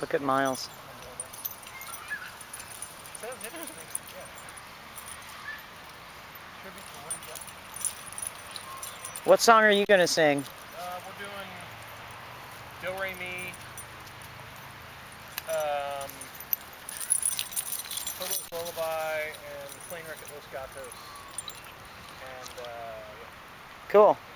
Look at Miles. Sounds interesting. Yeah. Tribute to Woody Guthrie. What song are you gonna sing? We're doing Do Re Mi, Toto's Lullaby, and Plane Wreck at Los Gatos. And yeah. Cool.